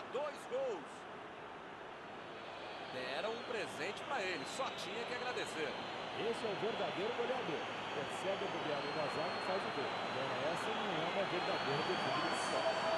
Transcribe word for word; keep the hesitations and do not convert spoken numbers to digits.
Dois gols. Deram um presente para ele, só tinha que agradecer. Esse é o verdadeiro goleador. Percebe a bobeada do azar e faz o gol. Agora essa não é uma verdadeira defesa.